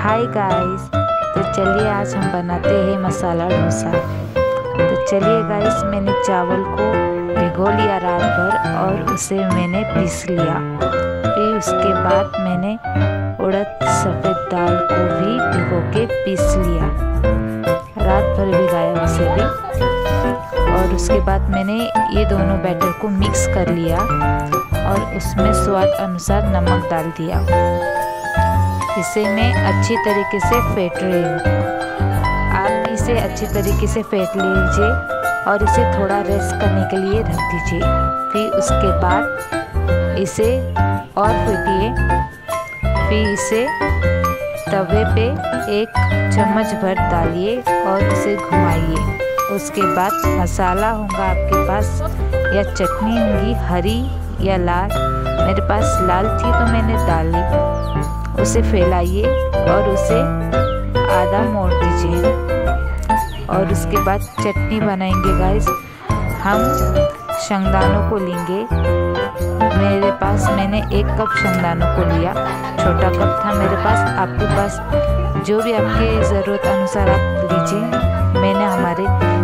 Hi guys, तो चलिए आज हम बनाते हैं मसाला डोसा। तो चलिए गाइस, मैंने चावल को भिगो लिया रात भर और उसे मैंने पीस लिया। फिर उसके बाद मैंने उड़द सफ़ेद दाल को भी भिगो के पीस लिया, रात भर भिगाया उसे भी। और उसके बाद मैंने ये दोनों बैटर को मिक्स कर लिया और उसमें स्वाद अनुसार नमक डाल दिया। इसे मैं अच्छी तरीके से फेंट रही हूँ। आप इसे अच्छी तरीके से फेंट लीजिए और इसे थोड़ा रेस्ट करने के लिए रख दीजिए। फिर उसके बाद इसे और फेंटिए। फिर इसे तवे पे 1 चम्मच भर डालिए और इसे घुमाइए। उसके बाद मसाला होगा आपके पास या चटनी होगी हरी या लाल। मेरे पास लाल थी तो मैंने डाल ली। उसे फैलाइए और उसे आधा मोड़ दीजिए। और उसके बाद चटनी बनाएंगे गाइस। हम शेंगदानों को लेंगे। मेरे पास मैंने 1 कप शेंगदानों को लिया, छोटा कप था मेरे पास। आपके पास जो भी आपके ज़रूरत अनुसार आप लीजिए। मैंने हमारे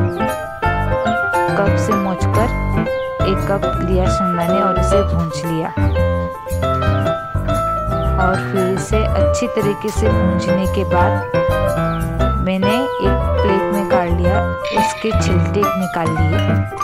कप से मोचकर 1 कप लिया शेंगदाने और उसे भूंज लिया। और फिर इसे अच्छी तरीके से भूंजने के बाद मैंने एक प्लेट में काट लिया, उसके छिलटे निकाल लिए।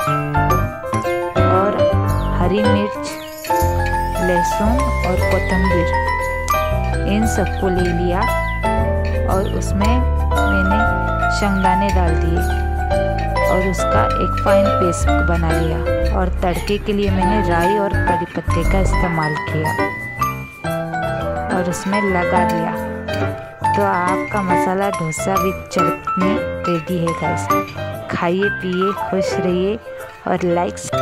और हरी मिर्च, लहसुन और कोतंबीर इन सबको ले लिया और उसमें मैंने शेंगदाने डाल दिए और उसका एक फाइन पेस्ट बना लिया। और तड़के के लिए मैंने राई और कड़ी पत्ते का इस्तेमाल किया और उसमें लगा दिया। तो आपका मसाला डोसा विद चटनी रेडी है गाइस। खाइए, पिए, खुश रहिए और लाइक